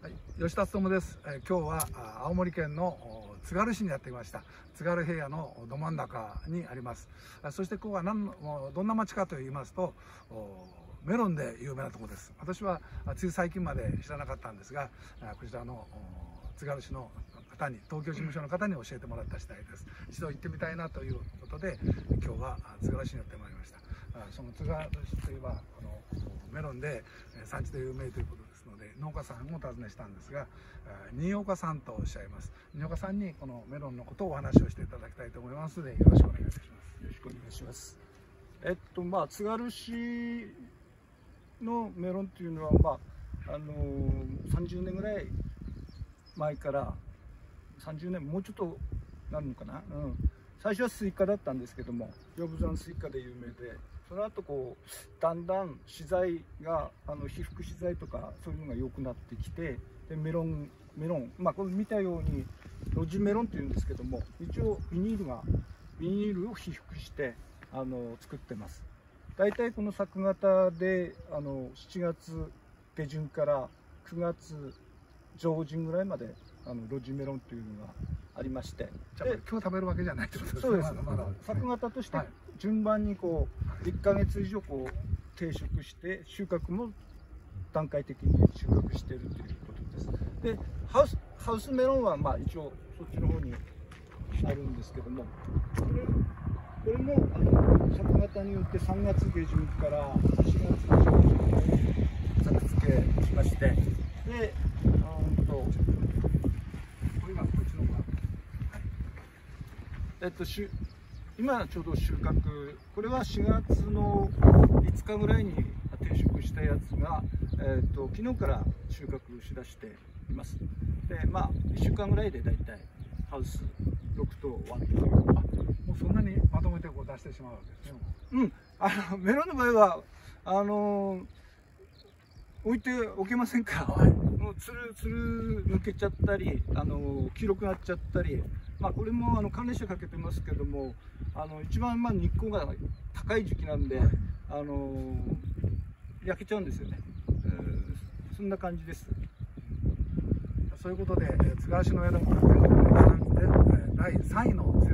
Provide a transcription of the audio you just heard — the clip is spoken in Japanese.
はい、吉田勉です。今日は青森県の津軽市にやってきました。津軽平野のど真ん中にあります。そしてここはどんな町かと言いますと、メロンで有名なところです。私はつい最近まで知らなかったんですが、こちらの津軽市の方に、東京事務所の方に教えてもらった次第です。一度行ってみたいなということで、今日は津軽市にやってまいりました。その津軽市といえばメロンで産地で有名ということですので、農家さんを訪ねしたんですが、新岡さんとおっしゃいます。新岡さんにこのメロンのことをお話をしていただきたいと思いますので、よろしくお願いいたします。よろしくお願いします。 津軽市のメロンというのは、30年ぐらい前から30年もうちょっとなるのかな、最初はスイカだったんですけども、屏風山スイカで有名で、その後だんだん資材が被覆資材とかそういうのが良くなってきて、でメロン、これ見たように露地メロンっていうんですけども、一応ビニールを被覆して作ってます。大体この作型で7月下旬から9月上旬ぐらいまで露地メロンというのがありまして、 今日食べるわけじゃないってことですね。 そうです。作型として順番に1ヶ月以上定食して、収穫も段階的に収穫しているということです。でハウスメロンは一応そっちの方にあるんですけども、これも作型によって3月下旬から4月上旬まで作付けしまして、でこれがこっちの方が、 今ちょうど収穫、これは4月の5日ぐらいに定食したやつが、昨日から収穫しだしています。で1週間ぐらいでだいたいハウス6棟終わってという、 もうそんなにまとめて出してしまうわけですね。 メロンの場合は置いておけませんから、もうつる抜けちゃったり黄色くなっちゃったり、これも寒冷紗かけてますけども、一番日光が高い時期なんで、焼けちゃうんですよね。そんな感じです。 そういうことで津軽市のメロンで第3位の選